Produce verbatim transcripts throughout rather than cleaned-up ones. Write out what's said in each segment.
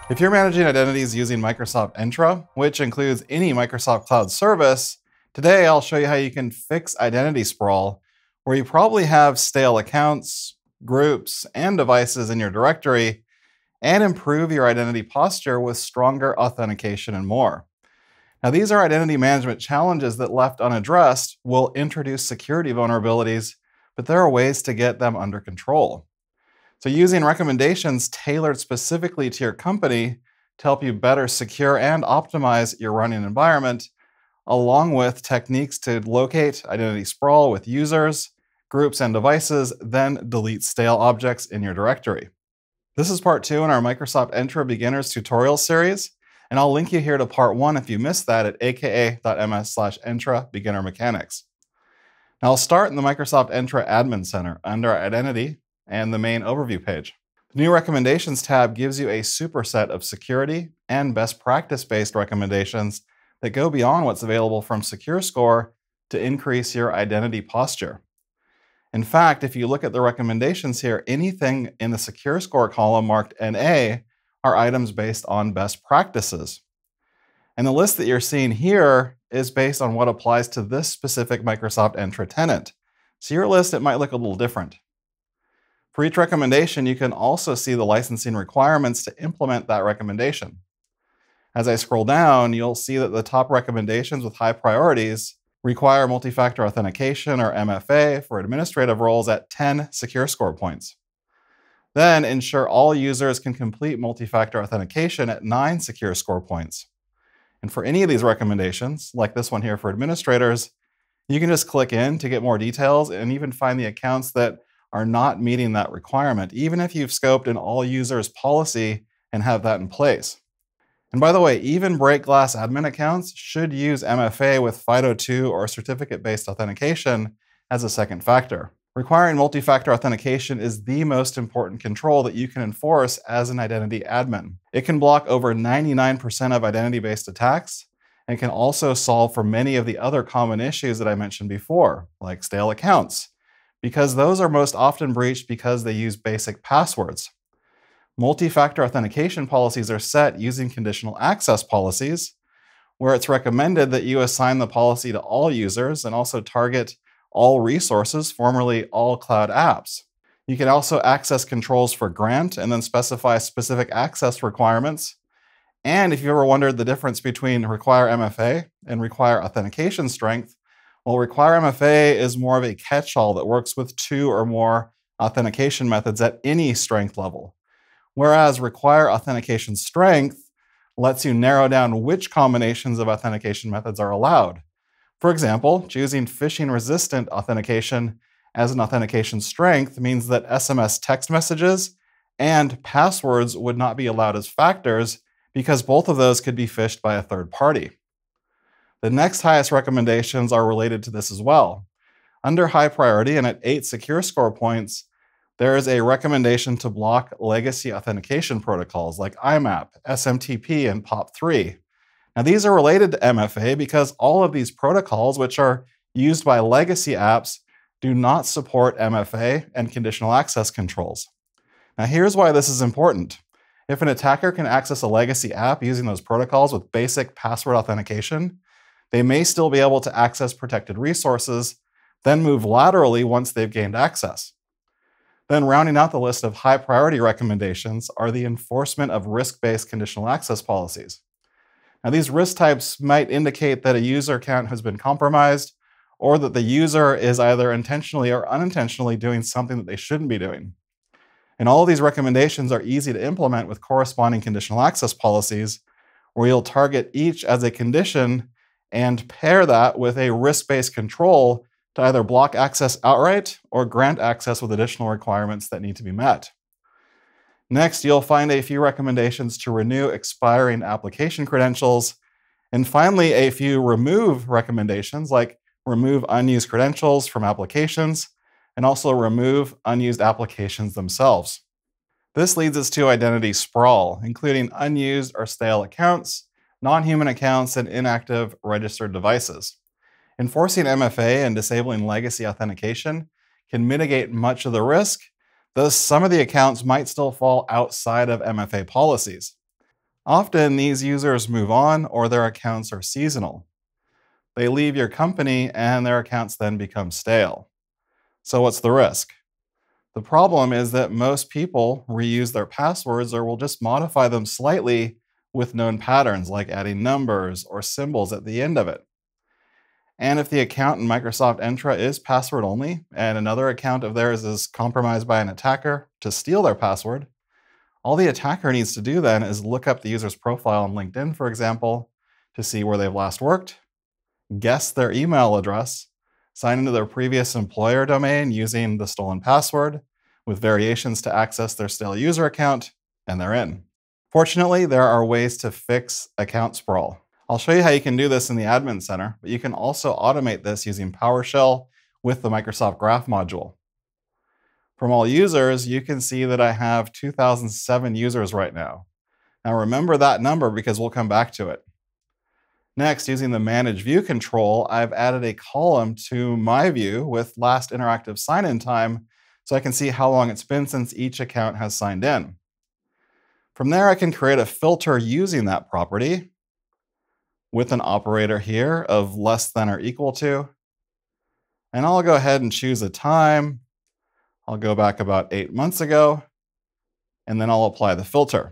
If you're managing identities using Microsoft Entra, which includes any Microsoft Cloud service, today I'll show you how you can fix identity sprawl, where you probably have stale accounts, groups, and devices in your directory, and improve your identity posture with stronger authentication and more. Now, these are identity management challenges that, left unaddressed, will introduce security vulnerabilities, but there are ways to get them under control. So using recommendations tailored specifically to your company to help you better secure and optimize your running environment, along with techniques to locate identity sprawl with users, groups, and devices, then delete stale objects in your directory. This is part two in our Microsoft Entra Beginners tutorial series, and I'll link you here to part one if you missed that at aka.ms slash entra beginner mechanics. Now I'll start in the Microsoft Entra Admin Center under Identity and the main overview page. The new Recommendations tab gives you a superset of security and best practice-based recommendations that go beyond what's available from SecureScore to increase your identity posture. In fact, if you look at the recommendations here, anything in the SecureScore column marked N A are items based on best practices. And the list that you're seeing here is based on what applies to this specific Microsoft Entra tenant. So your list, it might look a little different. For each recommendation, you can also see the licensing requirements to implement that recommendation. As I scroll down, you'll see that the top recommendations with high priorities require multi-factor authentication, or M F A, for administrative roles at ten SecureScore points. Then ensure all users can complete multi-factor authentication at nine SecureScore points. And for any of these recommendations, like this one here for administrators, you can just click in to get more details and even find the accounts that are not meeting that requirement, even if you've scoped an all users policy and have that in place. And by the way, even break glass admin accounts should use M F A with FIDO two or certificate-based authentication as a second factor. Requiring multi-factor authentication is the most important control that you can enforce as an identity admin. It can block over ninety-nine percent of identity-based attacks and can also solve for many of the other common issues that I mentioned before, like stale accounts, because those are most often breached because they use basic passwords. Multi-factor authentication policies are set using conditional access policies, where it's recommended that you assign the policy to all users and also target all resources, formerly all cloud apps. You can also access controls for grant and then specify specific access requirements. And if you ever wondered the difference between require M F A and require authentication strength, well, require M F A is more of a catch-all that works with two or more authentication methods at any strength level, whereas require authentication strength lets you narrow down which combinations of authentication methods are allowed. For example, choosing phishing-resistant authentication as an authentication strength means that S M S text messages and passwords would not be allowed as factors because both of those could be phished by a third party. The next highest recommendations are related to this as well. Under high priority and at eight SecureScore points, there is a recommendation to block legacy authentication protocols like I M A P, S M T P, and P O P three. Now, these are related to M F A because all of these protocols, which are used by legacy apps, do not support M F A and conditional access controls. Now, here's why this is important. If an attacker can access a legacy app using those protocols with basic password authentication, they may still be able to access protected resources, then move laterally once they've gained access. Then rounding out the list of high priority recommendations are the enforcement of risk-based conditional access policies. Now, these risk types might indicate that a user account has been compromised or that the user is either intentionally or unintentionally doing something that they shouldn't be doing. And all of these recommendations are easy to implement with corresponding conditional access policies, where you'll target each as a condition and pair that with a risk-based control to either block access outright or grant access with additional requirements that need to be met. Next, you'll find a few recommendations to renew expiring application credentials, and finally, a few remove recommendations like remove unused credentials from applications and also remove unused applications themselves. This leads us to identity sprawl, including unused or stale accounts, non-human accounts, and inactive registered devices. Enforcing M F A and disabling legacy authentication can mitigate much of the risk, though some of the accounts might still fall outside of M F A policies. Often these users move on or their accounts are seasonal. They leave your company and their accounts then become stale. So what's the risk? The problem is that most people reuse their passwords or will just modify them slightly with known patterns, like adding numbers or symbols at the end of it. And if the account in Microsoft Entra is password only, and another account of theirs is compromised by an attacker to steal their password, all the attacker needs to do then is look up the user's profile on LinkedIn, for example, to see where they've last worked, guess their email address, sign into their previous employer domain using the stolen password, with variations to access their stale user account, and they're in. Fortunately, there are ways to fix account sprawl. I'll show you how you can do this in the Admin Center, but you can also automate this using PowerShell with the Microsoft Graph module. From all users, you can see that I have two thousand seven users right now. Now remember that number because we'll come back to it. Next, using the Manage View control, I've added a column to my view with last interactive sign-in time so I can see how long it's been since each account has signed in. From there, I can create a filter using that property with an operator here of less than or equal to. And I'll go ahead and choose a time. I'll go back about eight months ago, and then I'll apply the filter.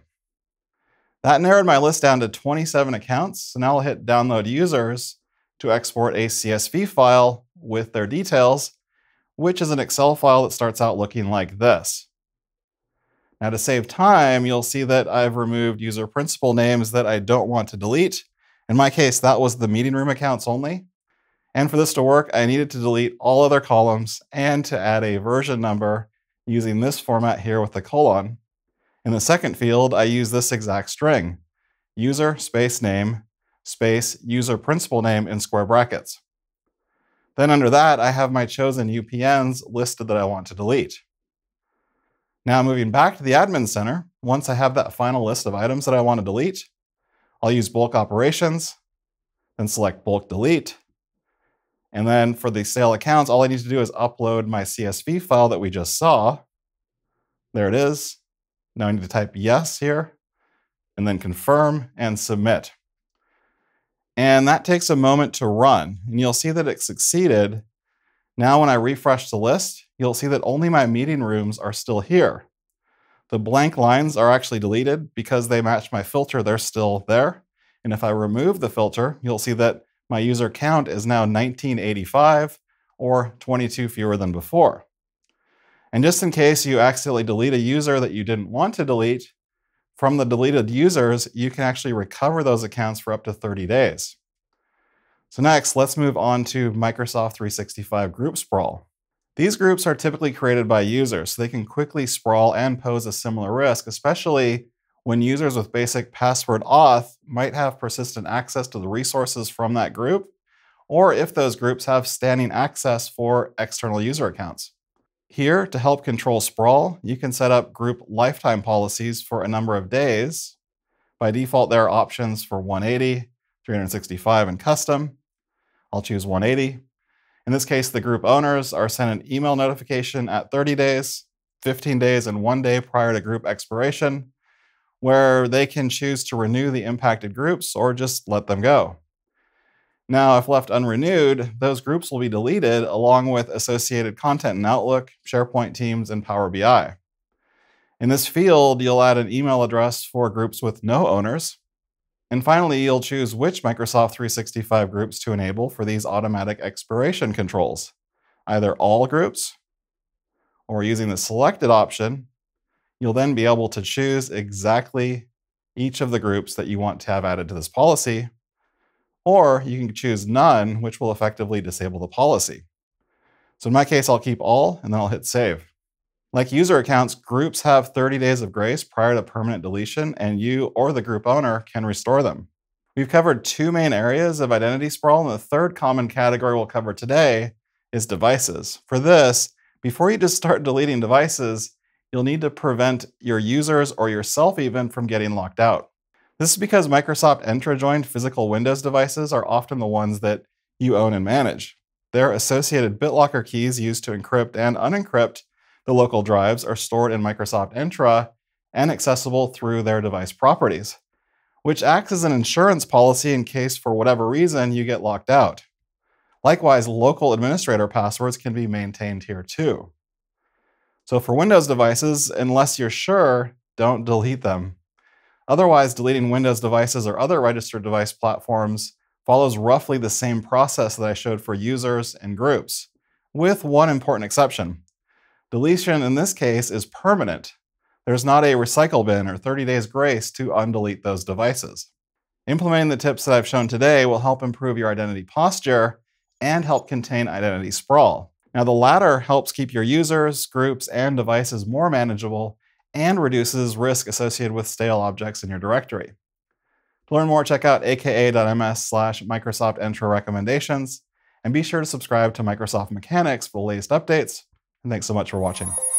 That narrowed my list down to twenty-seven accounts. So now I'll hit Download Users to export a C S V file with their details, which is an Excel file that starts out looking like this. Now to save time, you'll see that I've removed user principal names that I don't want to delete. In my case, that was the meeting room accounts only. And for this to work, I needed to delete all other columns and to add a version number using this format here with the colon. In the second field, I use this exact string, user space name space user principal name in square brackets. Then under that, I have my chosen U P Ns listed that I want to delete. Now moving back to the Admin Center, once I have that final list of items that I want to delete, I'll use bulk operations, then select bulk delete. And then for the stale accounts, all I need to do is upload my C S V file that we just saw. There it is. Now I need to type yes here, and then confirm and submit. And that takes a moment to run, and you'll see that it succeeded. Now when I refresh the list, you'll see that only my meeting rooms are still here. The blank lines are actually deleted because they match my filter, they're still there. And if I remove the filter, you'll see that my user count is now nineteen eighty-five, or twenty-two fewer than before. And just in case you accidentally delete a user that you didn't want to delete, from the deleted users, you can actually recover those accounts for up to thirty days. So next, let's move on to Microsoft three sixty-five Group Sprawl. These groups are typically created by users, so they can quickly sprawl and pose a similar risk, especially when users with basic password auth might have persistent access to the resources from that group, or if those groups have standing access for external user accounts. Here, to help control sprawl, you can set up group lifetime policies for a number of days. By default, there are options for one eighty, three hundred sixty-five, and custom. I'll choose one eighty. In this case, the group owners are sent an email notification at thirty days, fifteen days, and one day prior to group expiration, where they can choose to renew the impacted groups or just let them go. Now, if left unrenewed, those groups will be deleted along with associated content in Outlook, SharePoint, Teams, and Power B I. In this field, you'll add an email address for groups with no owners. And finally, you'll choose which Microsoft three sixty-five groups to enable for these automatic expiration controls, either all groups, or using the selected option, you'll then be able to choose exactly each of the groups that you want to have added to this policy, or you can choose none, which will effectively disable the policy. So in my case, I'll keep all, and then I'll hit save. Like user accounts, groups have thirty days of grace prior to permanent deletion, and you or the group owner can restore them. We've covered two main areas of identity sprawl, and the third common category we'll cover today is devices. For this, before you just start deleting devices, you'll need to prevent your users or yourself even from getting locked out. This is because Microsoft Entra joined physical Windows devices are often the ones that you own and manage. Their associated BitLocker keys used to encrypt and unencrypt the local drives are stored in Microsoft Entra and accessible through their device properties. which acts as an insurance policy in case for whatever reason you get locked out. Likewise, local administrator passwords can be maintained here too. So for Windows devices, unless you're sure, don't delete them. Otherwise, deleting Windows devices or other registered device platforms follows roughly the same process that I showed for users and groups, with one important exception. Deletion in this case is permanent. There's not a recycle bin or thirty days grace to undelete those devices. Implementing the tips that I've shown today will help improve your identity posture and help contain identity sprawl. Now, the latter helps keep your users, groups, and devices more manageable and reduces risk associated with stale objects in your directory. To learn more, check out aka.ms slash Microsoft Entra recommendations, and be sure to subscribe to Microsoft Mechanics for the latest updates. And thanks so much for watching.